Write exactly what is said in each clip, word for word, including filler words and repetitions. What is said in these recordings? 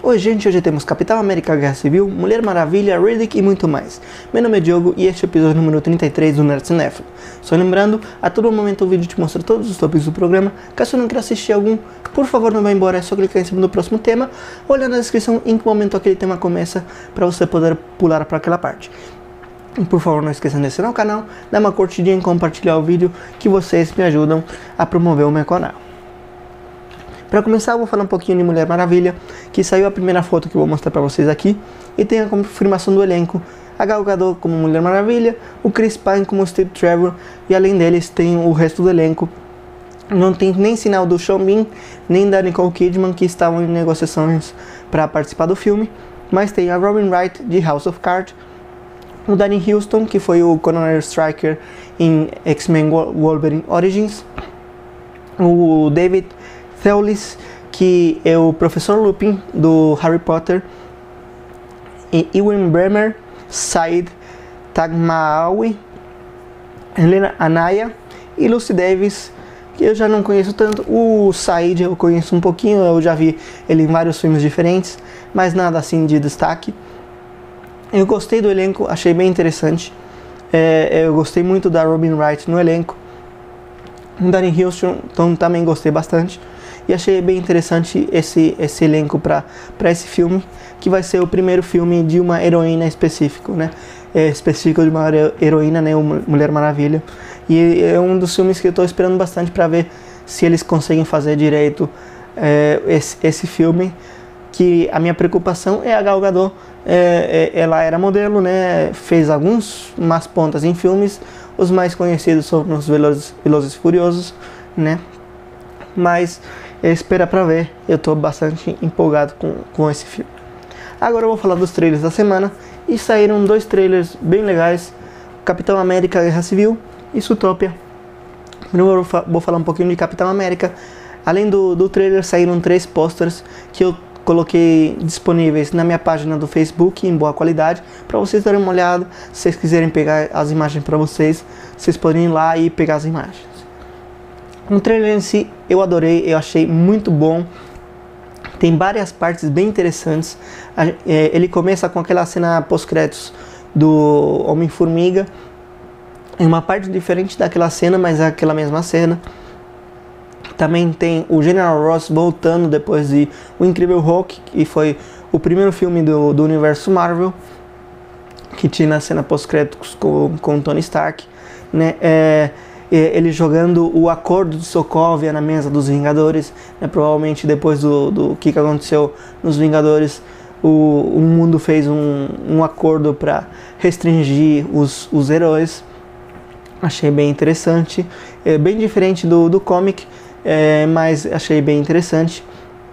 Oi gente, hoje temos Capitão América Guerra Civil, Mulher Maravilha, Riddick e muito mais. Meu nome é Diogo e este é o episódio número trinta e três do Nerd Cinéfilo. Só lembrando, a todo momento o vídeo te mostra todos os tópicos do programa. Caso não queira assistir algum, por favor não vá embora, é só clicar em cima do próximo tema, ou olhar na descrição em que momento aquele tema começa, para você poder pular para aquela parte. E por favor não esqueçam de assinar o canal, dar uma curtidinha e compartilhar o vídeo, que vocês me ajudam a promover o meu canal. Para começar, eu vou falar um pouquinho de Mulher Maravilha, que saiu a primeira foto que eu vou mostrar para vocês aqui, e tem a confirmação do elenco, a Gal Gadot como Mulher Maravilha, o Chris Pine como Steve Trevor, e além deles tem o resto do elenco. Não tem nem sinal do Sean Bean, nem da Nicole Kidman, que estavam em negociações para participar do filme, mas tem a Robin Wright de House of Cards, o Danny Huston, que foi o Coronel Stryker em X-Men Wolverine Origins, o David Thewlis, que é o Professor Lupin do Harry Potter, e Ewan Bremer, Said Taghmaoui, Helena Anaya e Lucy Davis, que eu já não conheço tanto. O Said eu conheço um pouquinho, eu já vi ele em vários filmes diferentes, mas nada assim de destaque. Eu gostei do elenco, achei bem interessante. É, eu gostei muito da Robin Wright no elenco. O Danny Huston então, também gostei bastante. E achei bem interessante esse, esse elenco para esse filme, que vai ser o primeiro filme de uma heroína específico, né? É, específico de uma heroína, né? Mulher Maravilha. E é um dos filmes que eu estou esperando bastante para ver se eles conseguem fazer direito é, esse, esse filme. Que a minha preocupação é a Gal Gadot. É, é, ela era modelo, né? Fez alguns umas pontas em filmes. Os mais conhecidos são os Velozes, Velozes e Furiosos, né? Mas espera pra ver, eu tô bastante empolgado com, com esse filme. Agora eu vou falar dos trailers da semana, e saíram dois trailers bem legais: Capitão América Guerra Civil e Zootopia. Primeiro eu vou falar um pouquinho de Capitão América. Além do, do trailer, saíram três posters que eu coloquei disponíveis na minha página do Facebook em boa qualidade, para vocês darem uma olhada. Se vocês quiserem pegar as imagens para vocês, vocês podem ir lá e pegar as imagens. O trailer em si eu adorei, eu achei muito bom. Tem várias partes bem interessantes. Ele começa com aquela cena pós-créditos do Homem-Formiga, em uma parte diferente daquela cena, mas é aquela mesma cena. Também tem o General Ross voltando depois de O Incrível Hulk, que foi o primeiro filme do, do universo Marvel, que tinha a cena pós-créditos com, com o Tony Stark, né? É, ele jogando o acordo de Sokovia na mesa dos Vingadores, né? Provavelmente depois do, do que aconteceu nos Vingadores, o, o mundo fez um, um acordo para restringir os, os heróis. Achei bem interessante, é bem diferente do, do comic, é, mas achei bem interessante.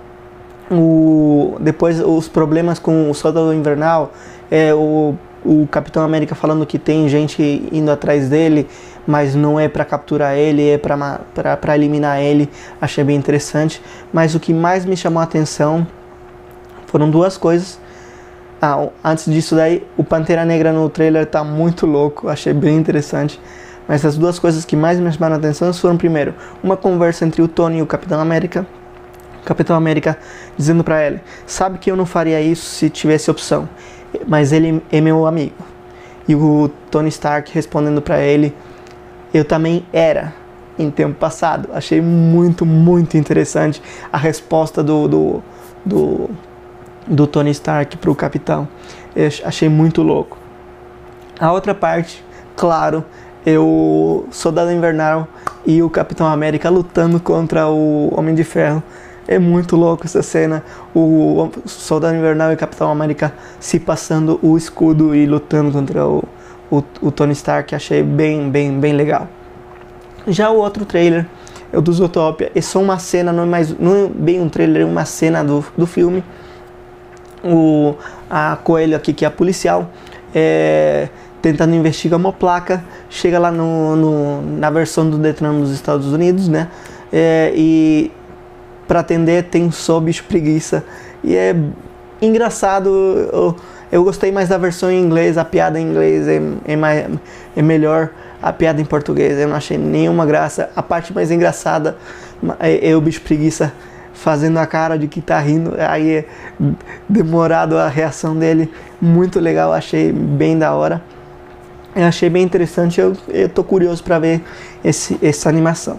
O, depois os problemas com o Soldado Invernal, é, o, o Capitão América falando que tem gente indo atrás dele, mas não é para capturar ele, é para eliminar ele. Achei bem interessante. Mas o que mais me chamou a atenção foram duas coisas. Ah, antes disso daí, o Pantera Negra no trailer tá muito louco, achei bem interessante. Mas as duas coisas que mais me chamaram a atenção foram, primeiro, uma conversa entre o Tony e o Capitão América. O Capitão América dizendo para ele: sabe que eu não faria isso se tivesse opção, mas ele é meu amigo. E o Tony Stark respondendo para ele: eu também era em tempo passado. Achei muito, muito interessante a resposta do, do, do, do Tony Stark para o Capitão. Eu achei muito louco. A outra parte, claro, é o Soldado Invernal e o Capitão América lutando contra o Homem de Ferro. É muito louco essa cena, o Soldado Invernal e o Capitão América se passando o escudo e lutando contra o, o, o Tony Stark. Achei bem, bem, bem legal. Já o outro trailer é o do Zootopia, é só uma cena, não é, mais, não é bem um trailer, é uma cena do, do filme. O, a Coelho aqui, que é a policial, é, tentando investigar uma placa, chega lá no, no, na versão do Detran dos Estados Unidos, né? É, e para atender tem só bicho preguiça. E é engraçado, eu, eu gostei mais da versão em inglês, a piada em inglês é, é, mais, é melhor. A piada em português eu não achei nenhuma graça. A parte mais engraçada é, é o bicho preguiça fazendo a cara de que tá rindo, aí é demorado a reação dele, muito legal, achei bem da hora. Eu achei bem interessante, eu, eu tô curioso para ver esse, essa animação.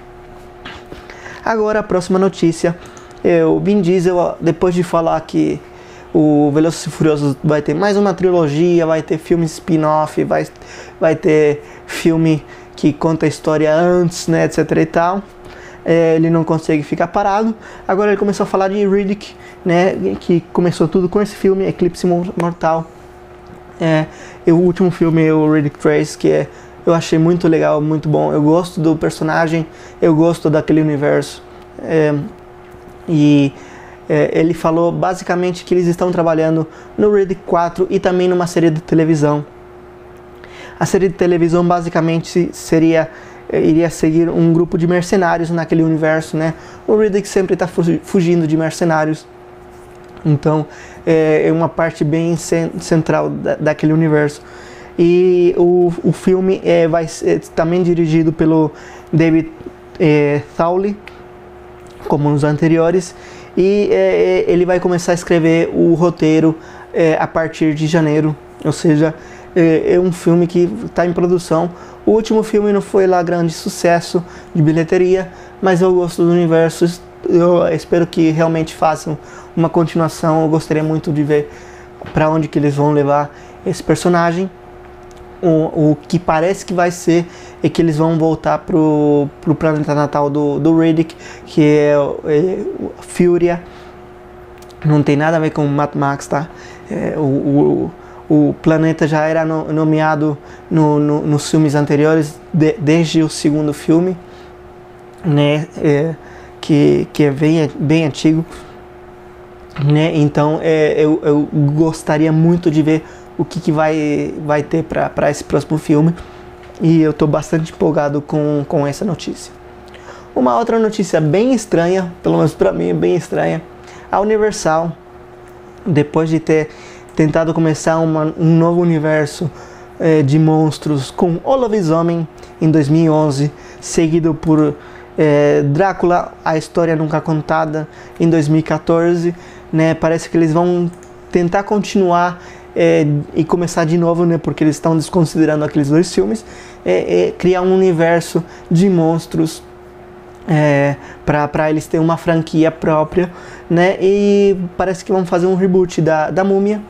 Agora a próxima notícia, o Vin Diesel, depois de falar que o Velozes e Furiosos vai ter mais uma trilogia, vai ter filme spin-off, vai, vai ter filme que conta a história antes, né, etc e tal, é, ele não consegue ficar parado. Agora ele começou a falar de Riddick, né, que começou tudo com esse filme, Eclipse Mortal. É, o último filme, o Riddick três, que é, eu achei muito legal, muito bom. Eu gosto do personagem, eu gosto daquele universo. É, e é, ele falou basicamente que eles estão trabalhando no Riddick quatro e também numa série de televisão. A série de televisão basicamente seria, iria seguir um grupo de mercenários naquele universo, né? O Riddick sempre está fugindo de mercenários. Então é uma parte bem central da, daquele universo. E o, o filme é, vai ser também dirigido pelo David é, Thawley, como nos anteriores, e é, ele vai começar a escrever o roteiro é, a partir de janeiro, ou seja, é, é um filme que está em produção. O último filme não foi lá grande sucesso de bilheteria, mas eu gosto do universo, eu espero que realmente façam uma continuação. Eu gostaria muito de ver para onde que eles vão levar esse personagem. O, o que parece que vai ser é que eles vão voltar pro, pro planeta natal do, do Riddick, que é, é Fúria. Não tem nada a ver com Mad Max, tá? É, o, o, o planeta já era no, nomeado no, no, nos filmes anteriores, de, desde o segundo filme, né? É, que, que é bem, bem antigo, né? Então é, eu, eu gostaria muito de ver o que, que vai, vai ter para esse próximo filme, e eu estou bastante empolgado com, com essa notícia. Uma outra notícia bem estranha, pelo menos para mim é bem estranha, a Universal, depois de ter tentado começar uma, um novo universo é, de monstros com O Lobisomem em dois mil e onze, seguido por é, Drácula, a história nunca contada, em dois mil e quatorze, né, parece que eles vão tentar continuar É, e começar de novo, né, porque eles estão desconsiderando aqueles dois filmes, é, é, criar um universo de monstros é, para eles terem uma franquia própria, né, e parece que vão fazer um reboot da, da Múmia,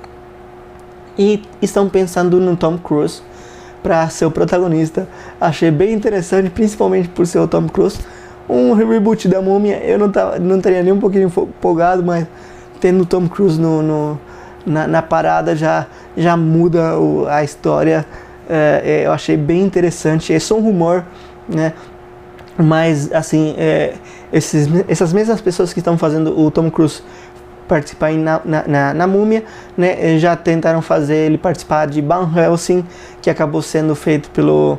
e estão pensando no Tom Cruise para ser o protagonista. Achei bem interessante, principalmente por ser o Tom Cruise. Um reboot da Múmia, eu não, tava, não estaria nem um pouquinho empolgado, mas tendo o Tom Cruise no... no Na, na parada já, já muda o, a história. É, é, eu achei bem interessante. É só um rumor, né? Mas assim, é, esses, essas mesmas pessoas que estão fazendo o Tom Cruise participar na, na, na, na Múmia, né, já tentaram fazer ele participar de Van Helsing, que acabou sendo feito pelo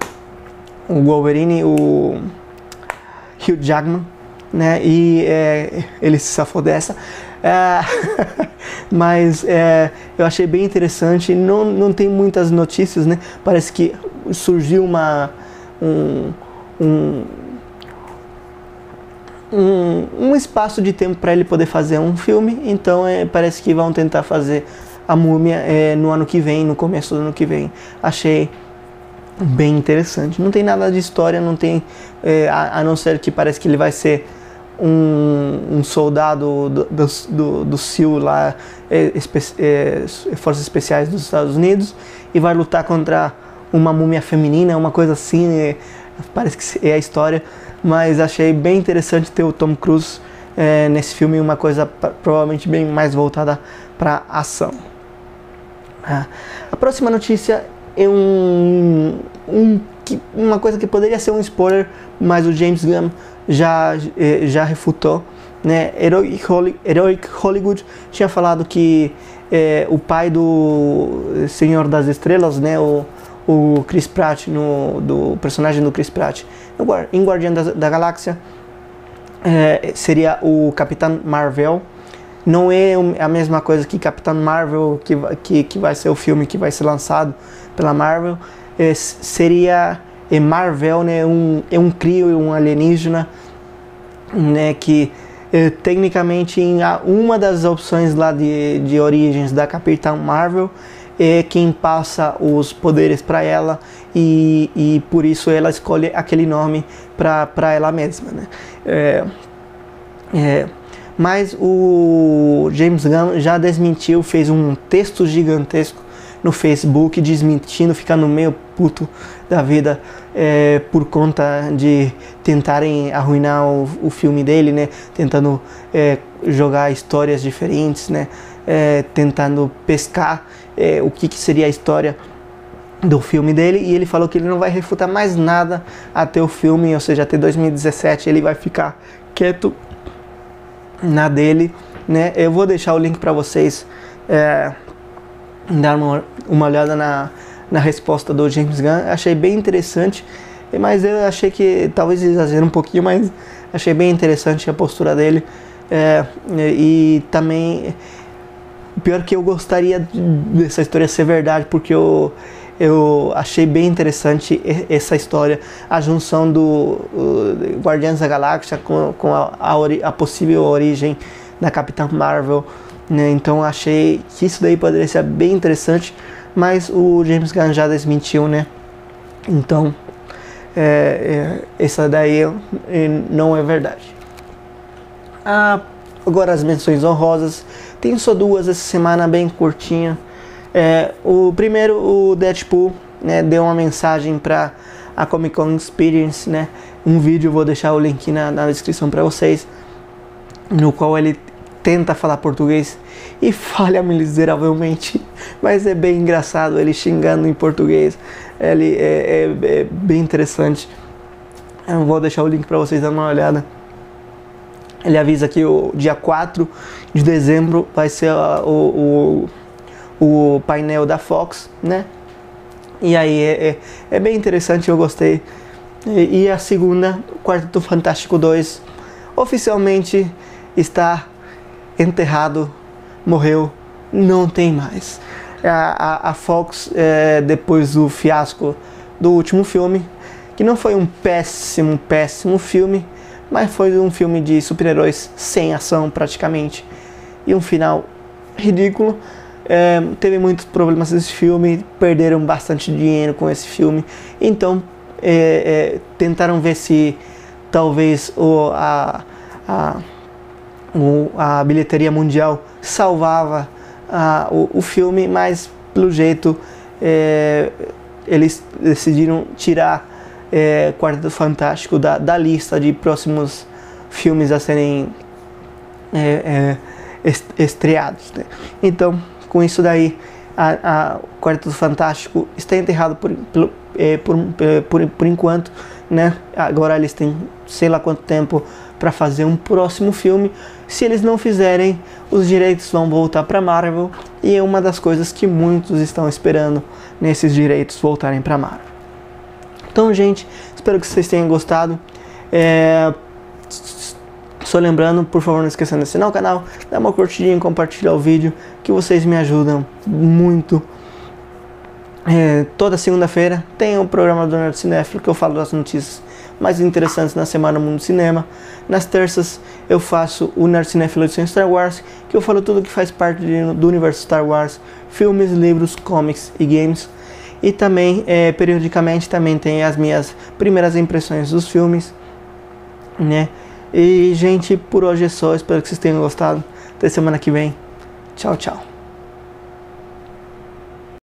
o Wolverine, o Hugh Jackman, né? E é, ele se safou dessa. É, mas é, eu achei bem interessante. Não, não tem muitas notícias, né? Parece que surgiu uma um, um, um, um espaço de tempo para ele poder fazer um filme. Então é, parece que vão tentar fazer a Múmia é, no ano que vem, no começo do ano que vem. Achei bem interessante. Não tem nada de história, não tem é, a, a não ser que parece que ele vai ser Um, um soldado do, do, do, do S E A L lá, é, espe é, Forças Especiais dos Estados Unidos, e vai lutar contra uma múmia feminina, uma coisa assim, é, parece que é a história, mas achei bem interessante ter o Tom Cruise é, nesse filme, uma coisa provavelmente bem mais voltada para ação. Ah, a próxima notícia é um, um, uma coisa que poderia ser um spoiler, mas o James Gunn já, já refutou, né? Heroic Hollywood tinha falado que é, o pai do Senhor das Estrelas, né, o, o Chris Pratt, no, do personagem do Chris Pratt em Guardião da, da Galáxia, é, seria o Capitão Marvel. Não é a mesma coisa que Capitão Marvel, que, que, que vai ser o filme que vai ser lançado pela Marvel. É, seria é Marvel, né, um, é um crio, um alienígena, né, que é, tecnicamente em a, uma das opções lá de, de origens da Capitã Marvel é quem passa os poderes para ela e, e por isso ela escolhe aquele nome para ela mesma, né? É, é, mas o James Gunn já desmentiu, fez um texto gigantesco no Facebook desmentindo, ficando meio puto da vida é, por conta de tentarem arruinar o, o filme dele, né? Tentando é, jogar histórias diferentes, né? É, tentando pescar é, o que, que seria a história do filme dele, e ele falou que ele não vai refutar mais nada até o filme, ou seja, até dois mil e dezessete ele vai ficar quieto na dele, né? Eu vou deixar o link para vocês é, dar uma, uma olhada na, na resposta do James Gunn. Achei bem interessante, mas eu achei que talvez exagere um pouquinho, mas achei bem interessante a postura dele. É, e também, pior que eu gostaria dessa história ser verdade, porque eu, eu achei bem interessante essa história, a junção do Guardiões da Galáxia com, com a, a, ori, a possível origem da Capitã Marvel, né? Então achei que isso daí poderia ser bem interessante, mas o James Gunn já desmentiu, né? Então é, é, essa daí é, não é verdade. Ah, agora as menções honrosas, tem só duas essa semana, bem curtinha. É, o primeiro, o Deadpool, né, deu uma mensagem para a Comic Con Experience, né, um vídeo, vou deixar o link na, na descrição para vocês, no qual ele tenta falar português e falha miseravelmente, mas é bem engraçado ele xingando em português, ele é, é, é bem interessante. Eu vou deixar o link para vocês dar uma olhada. Ele avisa que o dia quatro de dezembro vai ser o, o, o painel da Fox, né? E aí é, é, é bem interessante, eu gostei. E, e a segunda, Quarteto Fantástico dois, oficialmente está enterrado, morreu, não tem mais. A, a, a Fox, é, depois do fiasco do último filme, que não foi um péssimo, péssimo filme, mas foi um filme de super-heróis sem ação praticamente, e um final ridículo. É, teve muitos problemas nesse filme, perderam bastante dinheiro com esse filme, então é, é, tentaram ver se talvez o, a, a, o, a bilheteria mundial salvava a, o, o filme, mas pelo jeito é, eles decidiram tirar É, Quarteto Fantástico da, da lista de próximos filmes a serem é, é, estreados, né? Então, com isso daí, a, a Quarteto Fantástico está enterrado por, por, é, por, por, por enquanto, né? Agora eles têm sei lá quanto tempo para fazer um próximo filme. Se eles não fizerem, os direitos vão voltar para Marvel, e é uma das coisas que muitos estão esperando, nesses direitos voltarem para Marvel. Então, gente, espero que vocês tenham gostado. É... Só lembrando, por favor, não esqueçam de assinar o canal, dar uma curtidinha e compartilhar o vídeo, que vocês me ajudam muito. É... Toda segunda-feira tem o programa do Nerd Cinéfilo, que eu falo das notícias mais interessantes na semana no mundo do cinema. Nas terças eu faço o Nerd Cinéfilo edição Star Wars, que eu falo tudo que faz parte do universo Star Wars, filmes, livros, comics e games. E também, é, periodicamente, também tem as minhas primeiras impressões dos filmes, né? E, gente, por hoje é só. Espero que vocês tenham gostado. Até semana que vem. Tchau, tchau.